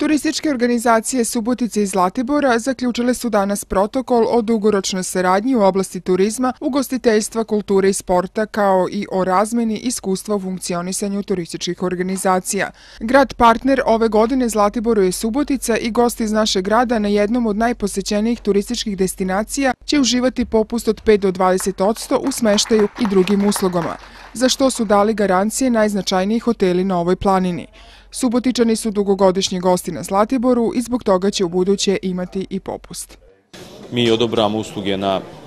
Turističke organizacije Subotice i Zlatibora zaključile su danas protokol o dugoročnoj saradnji u oblasti turizma, ugostiteljstva, kulture i sporta, kao i o razmeni iskustva u funkcionisanju turističkih organizacija. Grad partner ove godine Zlatiboru je Subotica i gosti iz našeg grada na jednom od najposećenijih turističkih destinacija će uživati popust od 5 do 20% u smeštaju i drugim uslugama, za što su dali garancije najznačajniji hoteli na ovoj planini. Subotičani su dugogodišnji gosti na Zlatiboru i zbog toga će ubuduće imati i popust. Mi odobravamo usluge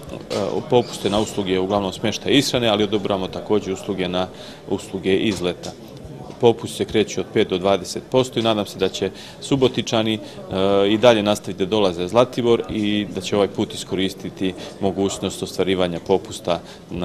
popuste na usluge uglavnom smještaja i ishrane, ali odobravamo također usluge na usluge izleta. Popust se kreće od 5 do 20% i nadam se da će Subotičani i dalje nastaviti da dolaze u Zlatibor i da će ovaj put iskoristiti mogućnost ostvarivanja popusta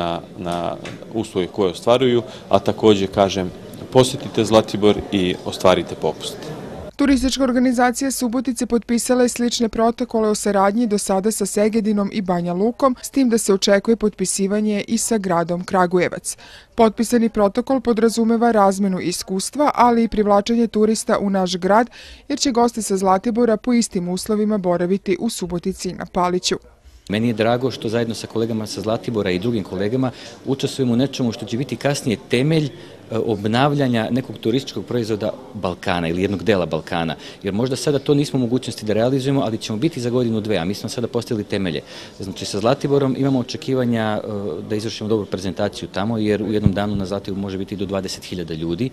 na usluge koje ostvaruju, a također, kažem, posjetite Zlatibor i ostvarite popust. Turistička organizacija Subotice potpisala je slične protokole o saradnji do sada sa Segedinom i Banja Lukom, s tim da se očekuje potpisivanje i sa gradom Kragujevac. Potpisani protokol podrazumeva razmenu iskustva, ali i privlačenje turista u naš grad, jer će gosti sa Zlatibora po istim uslovima boraviti u Subotici i na Paliću. Meni je drago što zajedno sa kolegama sa Zlatibora i drugim kolegama učestvujemo u nečemu što će biti kasnije temelj obnavljanja nekog turističkog proizvoda Balkana ili jednog dela Balkana. Jer možda sada to nismo u mogućnosti da realizujemo, ali ćemo biti za godinu, dve, a mi smo sada postavili temelje. Znači sa Zlatiborom imamo očekivanja da izvršimo dobru prezentaciju tamo, jer u jednom danu na Zlatiboru može biti do 20.000 ljudi.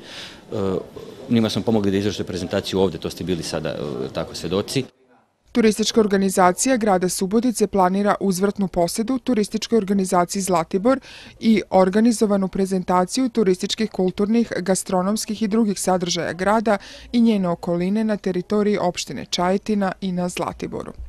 Njima smo pomogli da izvrše prezentaciju ovdje, to ste bili sada tako svedoci. Turistička organizacija grada Subotice planira uzvratnu posjedu turističkoj organizaciji Zlatibor i organizovanu prezentaciju turističkih, kulturnih, gastronomskih i drugih sadržaja grada i njene okoline na teritoriji opštine Čajetina i na Zlatiboru.